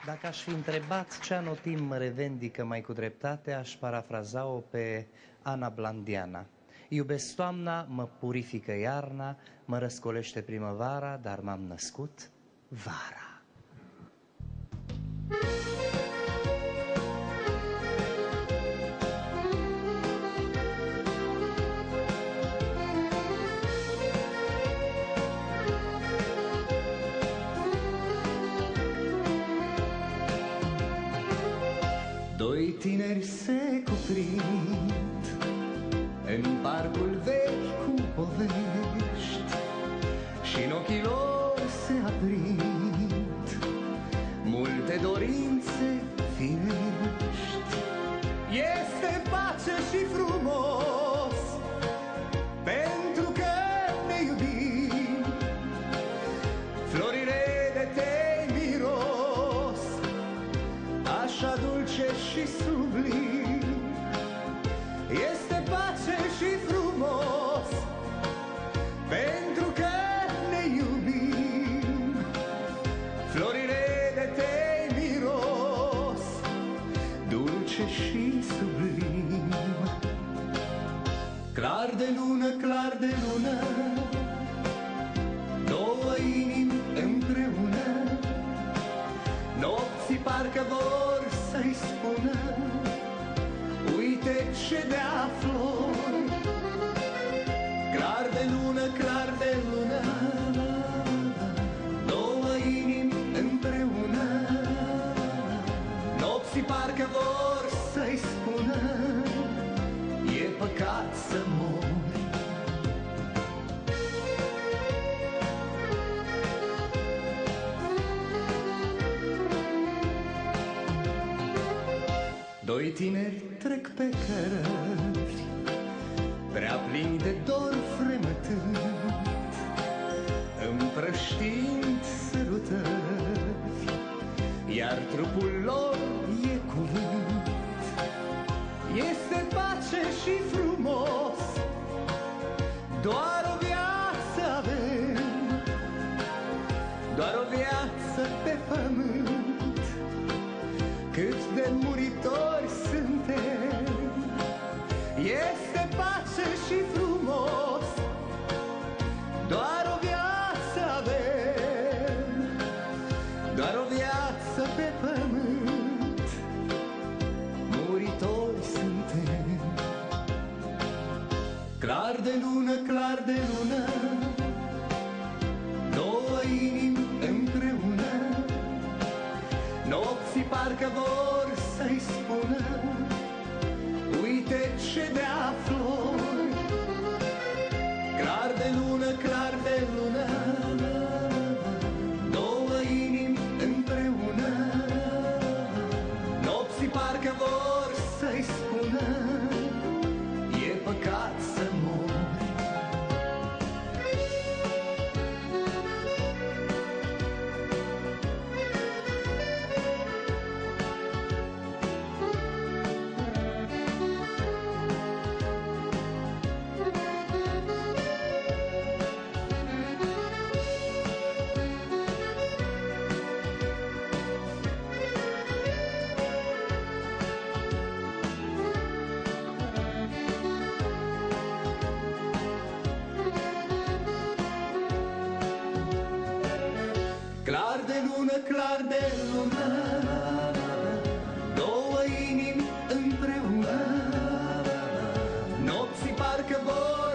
Dacă aș fi întrebat ce anotimp mă revendică mai cu dreptate, aș parafraza-o pe Ana Blandiana. Iubesc toamna, mă purifică iarna, mă răscolește primăvara, dar m-am născut vara. Doi tineri se cuprind în parcul vechi cu povești și în ochii lor se aprind multe dorințe firești. Este pace și frumos pentru că ne iubim, florile de tei miros așa dulce și sublim. Este pace și frumos pentru că ne iubim, florile de tei miros dulce și sublim. Clar de lună, clar de lună, două inimi împreună, nopții parcă vor să-i spună uite ce dea flori. Clar de lună, clar de lună, două inimi împreună, nopții parcă vor să-i spună e păcat să mori. Doi tineri trec pe cărări, prea plini de dor fremătând, împrăștind sărutări, iar trupul lor e cuvânt. Este pace și frumos, doar o viață avem, doar o viață pe pământ, cât de muritori suntem. Este pace și frumos, doar o viață avem, doar o viață pe pământ, muritori suntem. Clar de lună, clar de lună, două inimi împreună, nopții parcă vor să-i spună uite ce dea flori. Clar de lună, clar de lună, două inimi împreună, nopții parcă vor să-i spună e păcat să mori. Clar de lună, clar de lună, două inimi împreună, nopții parcă vor